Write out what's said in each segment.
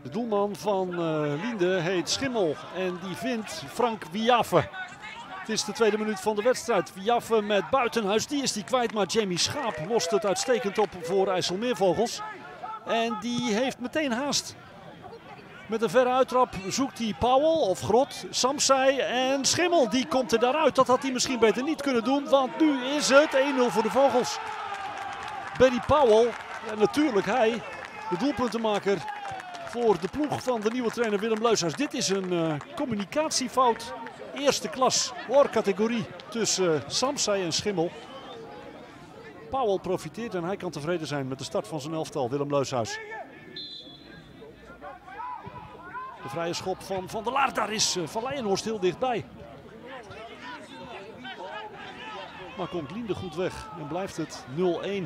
De doelman van Linde heet Schimmel en die vindt Frank Wiaffe. Het is de tweede minuut van de wedstrijd. Wiaffe met Buitenhuis, die is die kwijt, maar Jamie Schaap lost het uitstekend op voor IJsselmeervogels. En die heeft meteen haast. Met een verre uittrap zoekt hij Powell of Grot, Samsei en Schimmel. Die komt er daaruit. Dat had hij misschien beter niet kunnen doen, want nu is het 1-0 voor de Vogels. Barry Powell, ja, natuurlijk hij, de doelpuntenmaker voor de ploeg van de nieuwe trainer Willem Luishuis. Dit is een communicatiefout, eerste klas, hoorcategorie tussen Samsei en Schimmel. Powell profiteert en hij kan tevreden zijn met de start van zijn elftal, Willem Luishuis. De vrije schop van Van der Laar, daar is Van Leyenhorst heel dichtbij. Maar komt Linde goed weg en blijft het 0-1.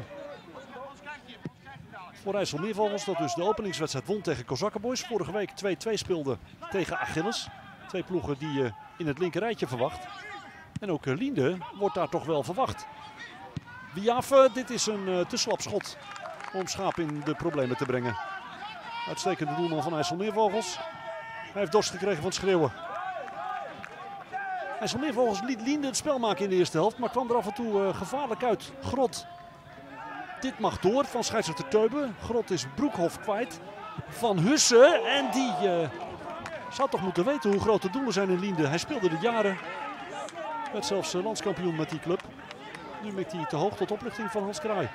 Voor IJsselmeervogels, dat dus de openingswedstrijd won tegen Kozakkenboys. Vorige week 2-2 speelde tegen Achilles. Twee ploegen die je in het linkerrijtje verwacht. En ook Linde wordt daar toch wel verwacht. Wiaffe, dit is een te slap schot om Schaap in de problemen te brengen. Uitstekende doelman van IJsselmeervogels. Hij heeft dorst gekregen van het schreeuwen. IJsselmeervogels liet Linde het spel maken in de eerste helft, maar kwam er af en toe gevaarlijk uit. Grot. Dit mag door van scheidsrechter Teube. Grot is Broekhoff kwijt. Van Hussen. En die zou toch moeten weten hoe groot de doelen zijn in Linde. Hij speelde de jaren. Werd zelfs landskampioen met die club. Nu mikt hij te hoog tot oplichting van Hans Kraai.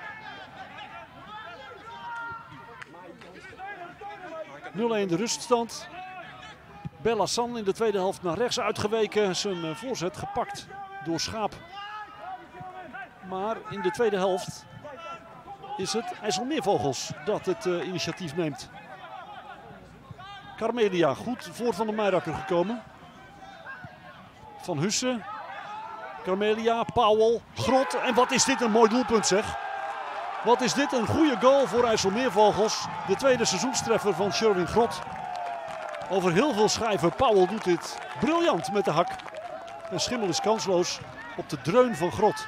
0-1 de ruststand. Bellassan in de tweede helft naar rechts uitgeweken. Zijn voorzet gepakt door Schaap. Maar in de tweede helft is het IJsselmeervogels dat het initiatief neemt. Carmelia goed voor Van der Meijerakker gekomen. Van Hussen. Carmelia, Powell, Grot. En wat is dit een mooi doelpunt zeg. Wat is dit een goede goal voor IJsselmeervogels. De tweede seizoenstreffer van Sherwin Grot. Over heel veel schijven. Powell doet dit briljant met de hak. En Schimmel is kansloos op de dreun van Grot.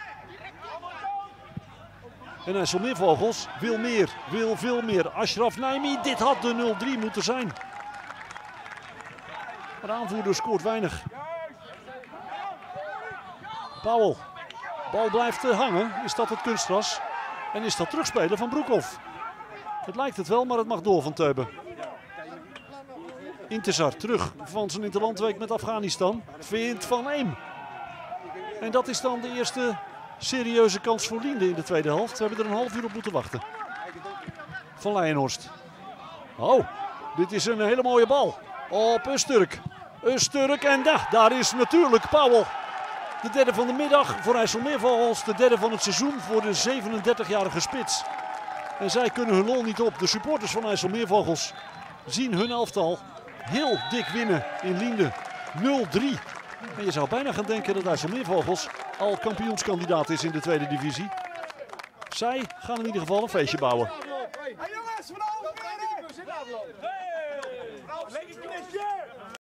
En IJsselmeervogels wil meer, wil veel meer. Ashraf Naimi, dit had de 0-3 moeten zijn. Maar de aanvoerder scoort weinig. Powell, bal blijft hangen. Is dat het kunstgras? En is dat terugspelen van Broekhoff? Het lijkt het wel, maar het mag door van Teube. Intezar terug van zijn interlandweek met Afghanistan. Vindt Van Eem. En dat is dan de eerste serieuze kans voor Linde in de tweede helft. We hebben er een half uur op moeten wachten. Van Leyenhorst. Oh, dit is een hele mooie bal. Op Usturk. Usturk en daar is natuurlijk Powell. De derde van de middag voor IJsselmeervogels. De derde van het seizoen voor de 37-jarige spits. En zij kunnen hun lol niet op. De supporters van IJsselmeervogels zien hun elftal heel dik winnen in Linde. 0-3. En je zou bijna gaan denken dat IJsselmeervogels al kampioenskandidaat is in de tweede divisie. Zij gaan in ieder geval een feestje bouwen. Hey jongens, vanavond!